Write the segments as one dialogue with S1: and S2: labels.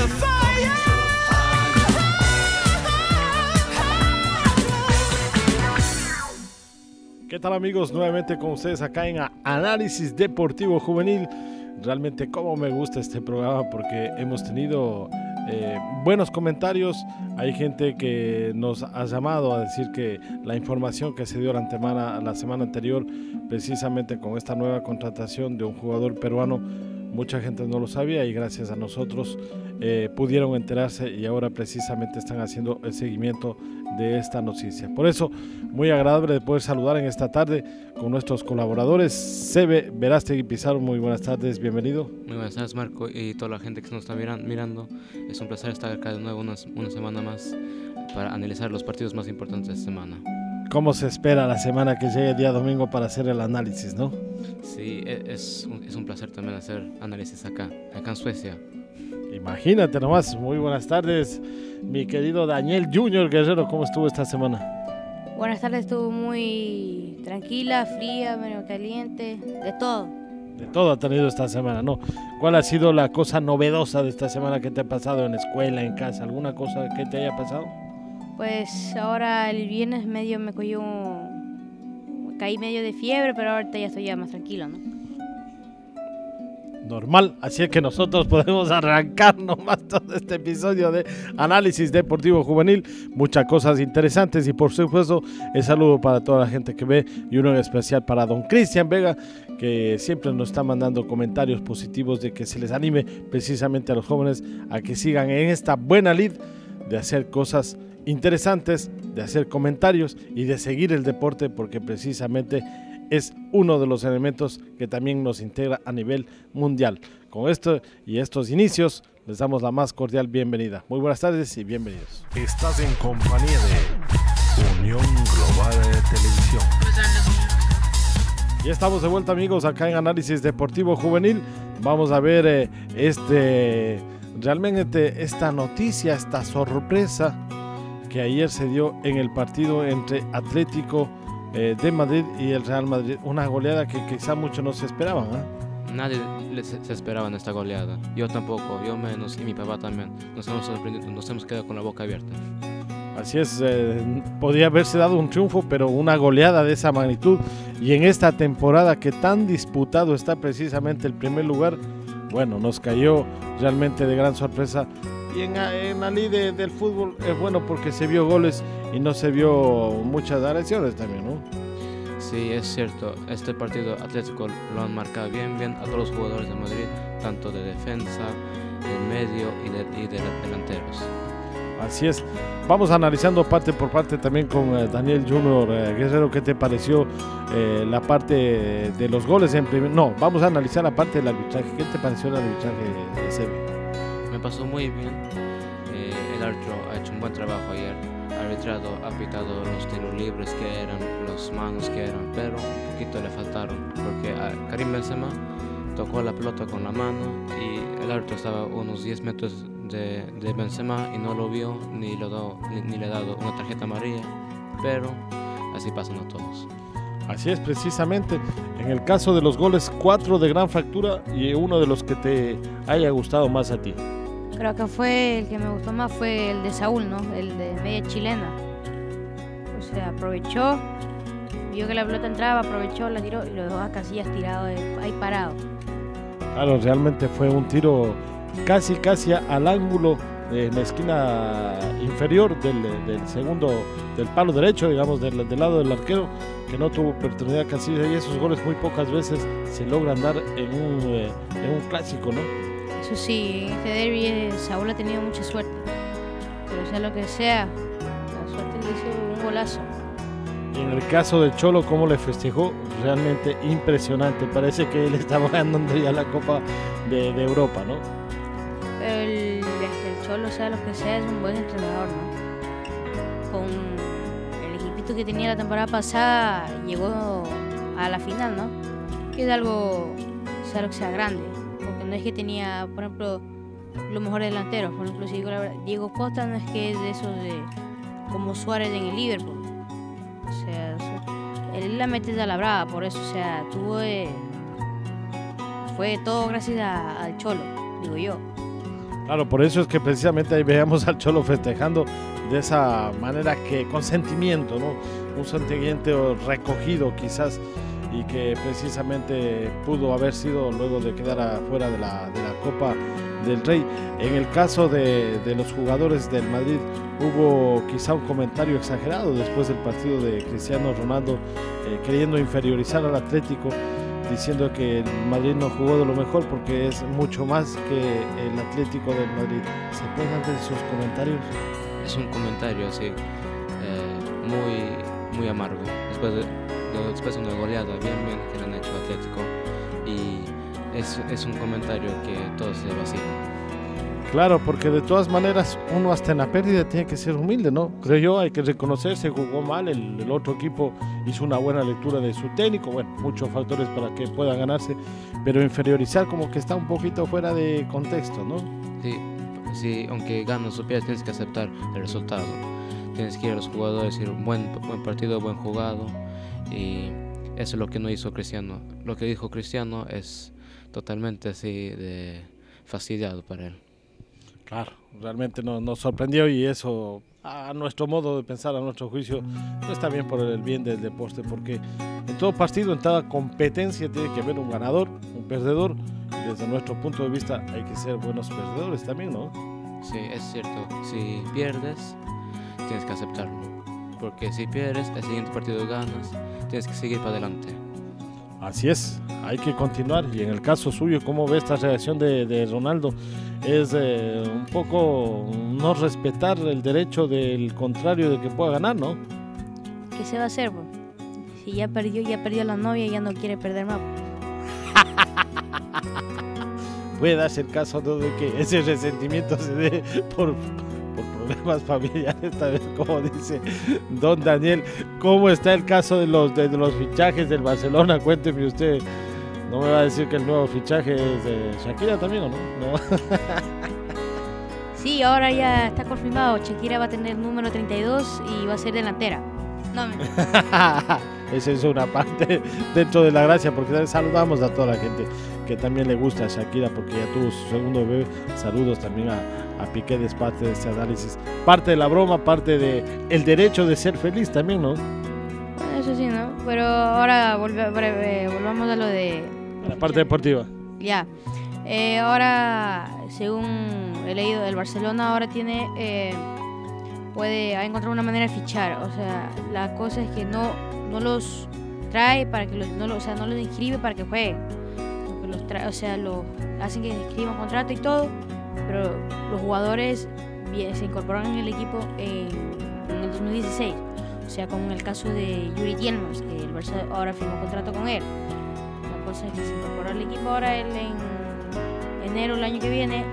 S1: ¿Qué tal, amigos? Nuevamente con ustedes acá en Análisis Deportivo Juvenil. Realmente cómo me gusta este programa porque hemos tenido buenos comentarios. Hay gente que nos ha llamado a decir que la información que se dio la semana anterior, precisamente con esta nueva contratación de un jugador peruano, mucha gente no lo sabía y gracias a nosotros pudieron enterarse y ahora precisamente están haciendo el seguimiento de esta noticia. Por eso, muy agradable de poder saludar en esta tarde con nuestros colaboradores. Sebe Verástegui Pizarro, muy buenas tardes, bienvenido.
S2: Muy buenas tardes, Marco, y toda la gente que nos está mirando. Es un placer estar acá de nuevo una semana más para analizar los partidos más importantes de esta semana.
S1: ¿Cómo se espera la semana que llegue el día domingo para hacer el análisis, no?
S2: Sí, es un placer también hacer análisis acá en Suecia.
S1: Imagínate nomás. Muy buenas tardes, mi querido Daniel Junior Guerrero, ¿cómo estuvo esta semana?
S3: Buenas tardes, estuvo muy tranquila, fría, medio caliente, de todo.
S1: De todo ha tenido esta semana, ¿no? ¿Cuál ha sido la cosa novedosa de esta semana que te ha pasado en la escuela, en casa? ¿Alguna cosa que te haya pasado?
S3: Pues ahora el viernes caí medio de fiebre, pero ahorita ya estoy más tranquilo, ¿no?
S1: Normal, así es que nosotros podemos arrancar nomás todo este episodio de Análisis Deportivo Juvenil. Muchas cosas interesantes y por supuesto el saludo para toda la gente que ve y uno en especial para don Cristian Vega, que siempre nos está mandando comentarios positivos de que se les anime precisamente a los jóvenes a que sigan en esta buena lid de hacer cosas interesantes, de hacer comentarios y de seguir el deporte, porque precisamente es uno de los elementos que también nos integra a nivel mundial. Con esto y estos inicios, les damos la más cordial bienvenida. Muy buenas tardes y bienvenidos.
S4: Estás en compañía de Unión Global de Televisión.
S1: Ya estamos de vuelta, amigos, acá en Análisis Deportivo Juvenil. Vamos a ver realmente esta noticia, esta sorpresa que ayer se dio en el partido entre Atlético de Madrid y el Real Madrid, una goleada que quizá muchos no se esperaban, ¿eh?
S2: Nadie se esperaba en esta goleada. Yo tampoco, yo menos, y mi papá también. Nos hemos sorprendido, nos hemos quedado con la boca abierta.
S1: Así es, podría haberse dado un triunfo, pero una goleada de esa magnitud y en esta temporada que tan disputado está precisamente el primer lugar, bueno, nos cayó realmente de gran sorpresa. Y en la ley del fútbol es bueno porque se vio goles y no se vio muchas agresiones también, ¿no?
S2: Sí, es cierto. Este partido Atlético lo han marcado bien a todos los jugadores de Madrid, tanto de defensa, de medio y de delanteros.
S1: Así es. Vamos analizando parte por parte también con Daniel Junior Guerrero. ¿Qué te pareció la parte de los goles en primer? No, vamos a analizar la parte del arbitraje. ¿Qué te pareció el arbitraje de Sebe?
S2: Me pasó muy bien. El árbitro ha hecho un buen trabajo ayer. Ha pitado los tiros libres que eran, los manos que eran, pero un poquito le faltaron porque a Karim Benzema tocó la pelota con la mano y el árbitro estaba a unos 10 metros de Benzema y no lo vio ni le ha dado una tarjeta amarilla, pero así pasan a todos.
S1: Así es, precisamente. En el caso de los goles, 4 de gran factura y uno de los que te haya gustado más a ti.
S3: Creo que fue el que me gustó más fue el de Saúl, ¿no? El de media chilena. O sea, aprovechó, vio que la pelota entraba, aprovechó, la tiró y lo dejó a Casillas tirado ahí parado.
S1: Claro, realmente fue un tiro casi al ángulo en la esquina inferior del segundo, del palo derecho, digamos, del lado del arquero, que no tuvo oportunidad Casillas, y esos goles muy pocas veces se logran dar en un clásico, ¿no?
S3: Eso sí, en este derbi Saúl ha tenido mucha suerte, pero sea lo que sea, la suerte le hizo un golazo.
S1: Y en el caso de Cholo, cómo le festejó, realmente impresionante. Parece que él estaba ganando ya la Copa de Europa, ¿no?
S3: Pero el Cholo, sea lo que sea, es un buen entrenador, ¿no? Con el equipito que tenía la temporada pasada, llegó a la final, ¿no? Que es algo, sea lo que sea grande. Porque no es que tenía, por ejemplo, los mejores delanteros. Por ejemplo, si digo la verdad, Diego Costa no es que es de esos como Suárez en el Liverpool. O sea, él la mete de la brava, por eso, o sea, fue todo gracias al Cholo, digo yo.
S1: Claro, por eso es que precisamente ahí veamos al Cholo festejando de esa manera, que con sentimiento, ¿no? Un sentimiento recogido quizás, y que precisamente pudo haber sido luego de quedar afuera de la Copa del Rey. En el caso de los jugadores del Madrid, hubo quizá un comentario exagerado después del partido de Cristiano Ronaldo, queriendo inferiorizar al Atlético, diciendo que el Madrid no jugó de lo mejor porque es mucho más que el Atlético del Madrid. ¿Se pueden hacer sus comentarios?
S2: Es un comentario así, muy amargo, después de una goleada bien que le han hecho al Atlético, y es un comentario que todos se vacilan.
S1: Claro, porque de todas maneras uno hasta en la pérdida tiene que ser humilde, ¿no? Creo yo, hay que reconocer, se jugó mal, el otro equipo hizo una buena lectura de su técnico, bueno, muchos factores para que pueda ganarse, pero inferiorizar como que está un poquito fuera de contexto, ¿no?
S2: Sí, aunque ganas o pierdas tienes que aceptar el resultado, tienes que ir a los jugadores y decir buen partido, buen jugado, y eso es lo que no hizo Cristiano. Lo que dijo Cristiano es totalmente así de fastidiado para él.
S1: Claro, realmente nos sorprendió, y eso, a nuestro modo de pensar, a nuestro juicio, no está bien por el bien del deporte, porque en todo partido, en toda competencia, tiene que haber un ganador, un perdedor, y desde nuestro punto de vista hay que ser buenos perdedores también, ¿no?
S2: Sí, es cierto, si pierdes, tienes que aceptarlo, porque si pierdes, el siguiente partido ganas, tienes que seguir para adelante.
S1: Así es, hay que continuar. Y en el caso suyo, ¿cómo ve esta reacción de Ronaldo? Es un poco no respetar el derecho del contrario de que pueda ganar, ¿no?
S3: ¿Qué se va a hacer, bro? Si ya perdió la novia y ya no quiere perder más.
S1: Puede darse el caso, ¿no?, de que ese resentimiento se dé por problemas familiares, tal vez, como dice don Daniel. ¿Cómo está el caso de los fichajes del Barcelona? Cuénteme usted. No me va a decir que el nuevo fichaje es de Shakira también, ¿o no? ¿No?
S3: Sí, ahora ya está confirmado. Shakira va a tener el número 32 y va a ser delantera. No,
S1: Esa es una parte dentro de la gracia, porque saludamos a toda la gente que también le gusta a Shakira, porque ya tuvo su segundo bebé. Saludos también a Piqué, de parte de este análisis, parte de la broma, parte de el derecho de ser feliz también, ¿no?
S3: Bueno, eso sí, ¿no? Pero ahora volvamos a lo de
S1: la parte deportiva.
S3: Ya. Ahora, según he leído, el Barcelona ahora tiene ha encontrado una manera de fichar. O sea, la cosa es que no los trae para que no los inscribe para que jueguen. Los trae, o sea, los hacen que escriban contrato y todo, pero los jugadores se incorporan en el equipo en el 2016. O sea, como en el caso de Yuri Tielemans, que el Barça ahora firmó contrato con él. La cosa es que se incorporó al equipo ahora él en enero del año que viene,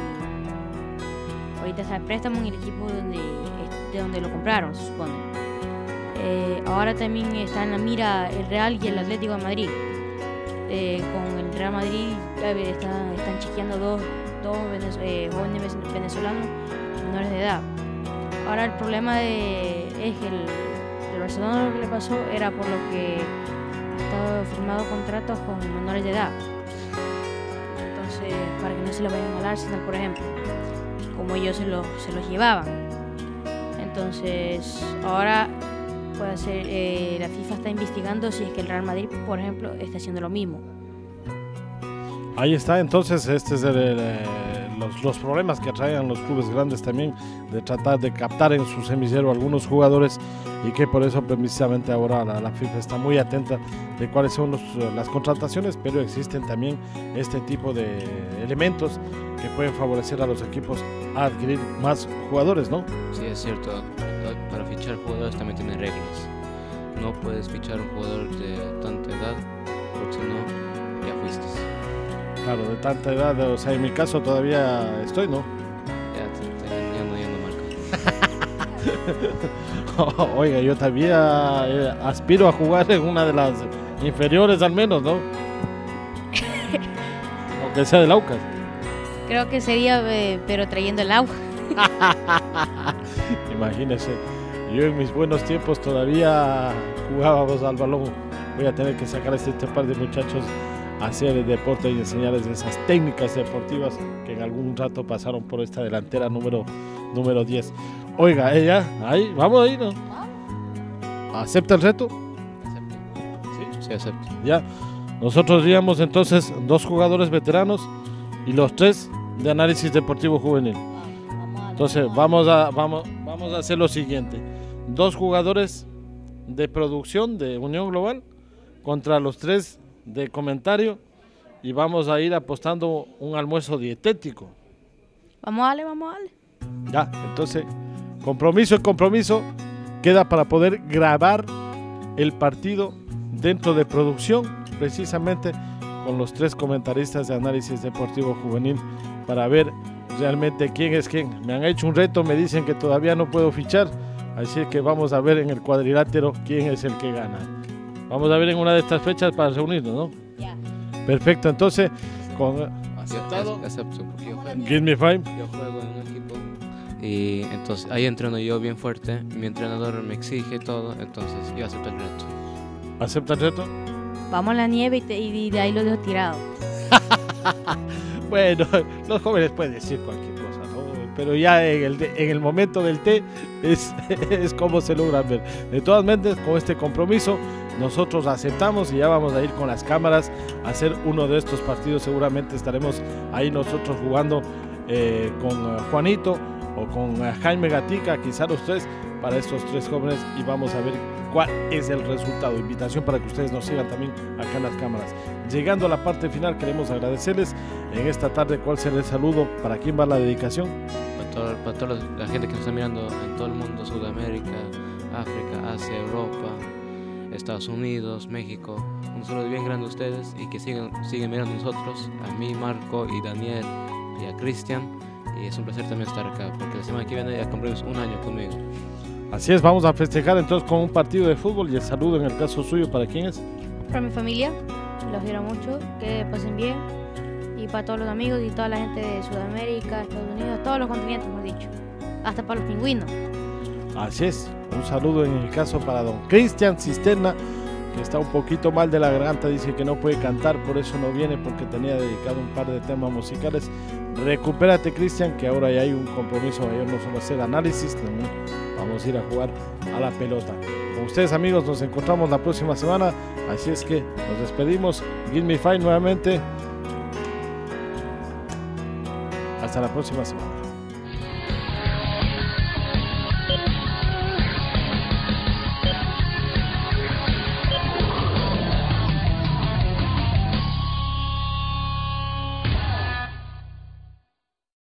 S3: y ahorita está el préstamo en el equipo de donde lo compraron, se supone. Ahora también está en la mira el Real y el Atlético de Madrid. Con el Real Madrid están chequeando dos jóvenes venezolanos menores de edad. Ahora el problema es que el Barcelona, lo que le pasó era por lo que ha estado firmado contratos con menores de edad. Entonces, para que no se lo vayan al Arsenal, por ejemplo, como ellos se los llevaban. Entonces, ahora puede ser, la FIFA está investigando si es que el Real Madrid, por ejemplo, está haciendo lo mismo.
S1: Ahí está, entonces, este es los problemas que traen los clubes grandes también, de tratar de captar en su semillero a algunos jugadores, y que por eso precisamente ahora la FIFA está muy atenta de cuáles son las contrataciones, pero existen también este tipo de elementos que pueden favorecer a los equipos a adquirir más jugadores, ¿no?
S2: Sí, es cierto. Para fichar jugadores también tiene reglas. No puedes fichar un jugador de tanta edad, porque si no, ya fuiste.
S1: Claro, de tanta edad, o sea, en mi caso todavía estoy, ¿no?
S2: Ya no marca.
S1: Oiga, yo todavía aspiro a jugar en una de las inferiores al menos, ¿no? Aunque sea del Aucas.
S3: Creo que sería, pero trayendo el agua.
S1: Imagínese, yo en mis buenos tiempos todavía jugábamos al balón. Voy a tener que sacar a este par de muchachos hacer el deporte y enseñarles esas técnicas deportivas que en algún rato pasaron por esta delantera número 10. Oiga, ella, ahí, vamos ahí, ¿no? ¿Acepta el reto?
S2: Sí, acepto.
S1: Ya, nosotros íbamos entonces 2 jugadores veteranos y los 3 de análisis deportivo juvenil. Entonces vamos a hacer lo siguiente: 2 jugadores de producción de Unión Global contra los 3 de comentario, y vamos a ir apostando un almuerzo dietético.
S3: Vamos a darle.
S1: Ya, entonces compromiso queda para poder grabar el partido dentro de producción, precisamente con los 3 comentaristas de análisis deportivo juvenil, para ver realmente quién es quién. Me han hecho un reto, me dicen que todavía no puedo fichar, así que vamos a ver en el cuadrilátero quién es el que gana. Vamos a ver en una de estas fechas para reunirnos, ¿no?
S3: Ya.
S1: Perfecto, entonces con aceptado.
S2: Acepto, porque
S1: Give me 5.
S2: yo juego en un equipo y entonces ahí entreno yo bien fuerte, mi entrenador me exige todo, entonces yo acepto el reto.
S1: ¿Acepta el reto?
S3: Vamos a la nieve y de ahí lo dejo tirado.
S1: Bueno, los jóvenes pueden decir cualquier cosa, ¿no? Pero ya en el momento del té es como se logra ver. De todas maneras, con este compromiso nosotros aceptamos y ya vamos a ir con las cámaras a hacer uno de estos partidos. Seguramente estaremos ahí nosotros jugando con Juanito o con Jaime Gatica, quizá los 3, para estos 3 jóvenes, y vamos a ver cuál es el resultado. Invitación para que ustedes nos sigan también acá en las cámaras. Llegando a la parte final, queremos agradecerles en esta tarde. ¿Cuál será el saludo? ¿Para quién va la dedicación?
S2: Para toda la gente que nos está mirando en todo el mundo: Sudamérica, África, Asia, Europa, Estados Unidos, México. Un saludo bien grande a ustedes y que siguen mirando a nosotros, a mí, Marco y Daniel y a Cristian. Y es un placer también estar acá, porque la semana que viene ya cumplimos 1 año conmigo.
S1: Así es, vamos a festejar entonces con un partido de fútbol. Y el saludo en el caso suyo, ¿para quién es?
S3: Para mi familia, los quiero mucho, que pasen bien. Y para todos los amigos y toda la gente de Sudamérica, Estados Unidos, todos los continentes, mejor dicho. Hasta para los pingüinos.
S1: Así es, un saludo en el caso para don Cristian Cisterna, que está un poquito mal de la garganta, dice que no puede cantar, por eso no viene, porque tenía dedicado un par de temas musicales. Recupérate, Cristian, que ahora ya hay un compromiso mayor, no solo hacer análisis, también vamos a ir a jugar a la pelota. Con ustedes, amigos, nos encontramos la próxima semana, así es que nos despedimos. Give me 5 nuevamente. Hasta la próxima semana.